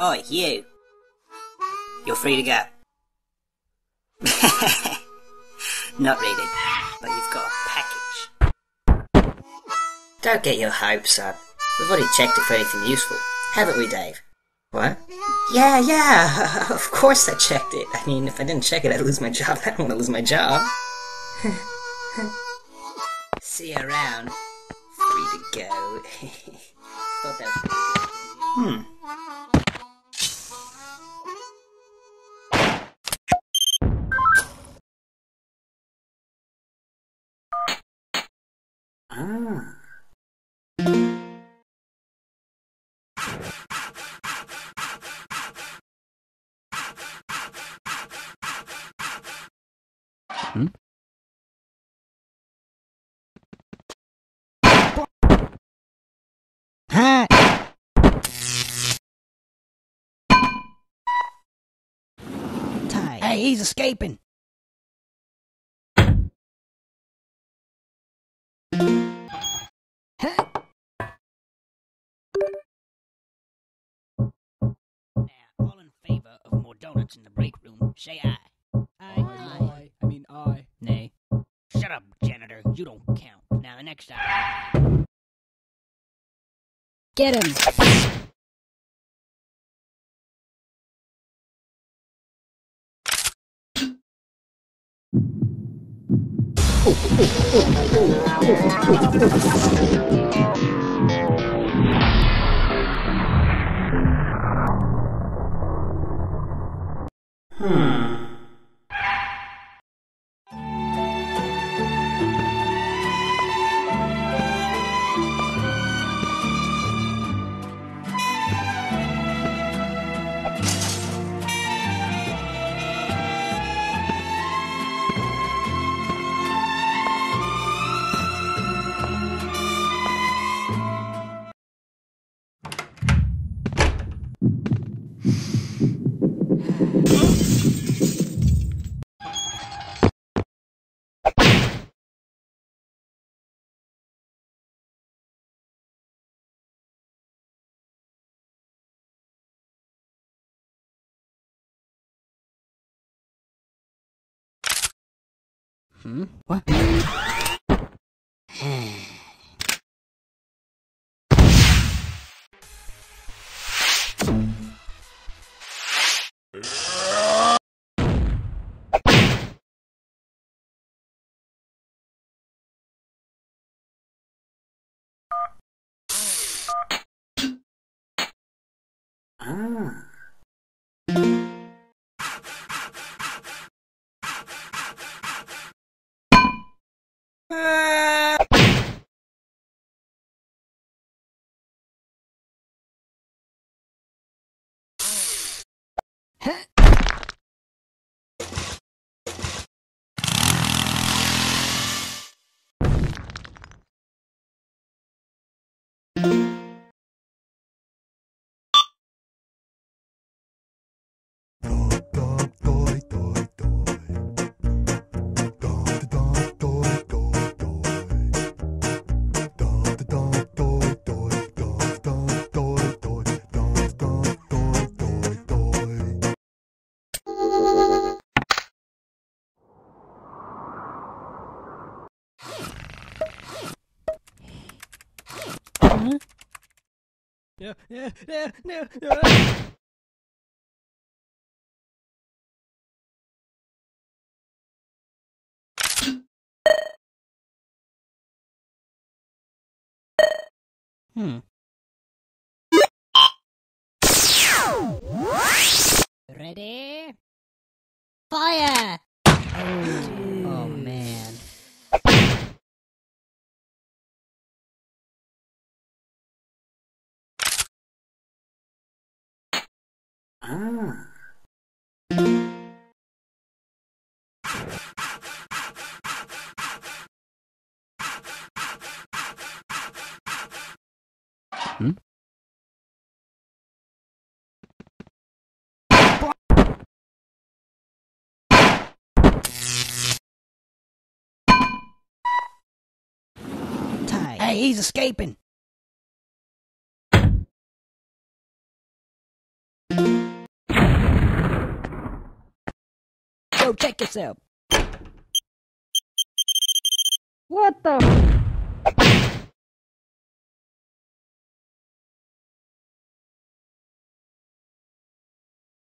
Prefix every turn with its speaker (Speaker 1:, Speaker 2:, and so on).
Speaker 1: Oi, you. You're free to go. Not really, but you've got a package. Don't get your hopes up. We've already checked it for anything useful. Haven't we, Dave? What? Yeah, of course I checked it. I mean, if I didn't check it, I'd lose my job. I don't want to lose my job. See you around. Free to go. Thought that was pretty good. Ah.
Speaker 2: Huh? Ty. Hey, he's escaping. Huh? Now, all in favor of more donuts in the break room, say aye. Aye.
Speaker 3: I.
Speaker 2: Nay. Shut up, janitor. You don't count. Now, the next item. Get him! What?
Speaker 3: No.
Speaker 2: Ready? Fire! Oh, man. Ty. Hey, he's escaping. Go check yourself.
Speaker 3: What the?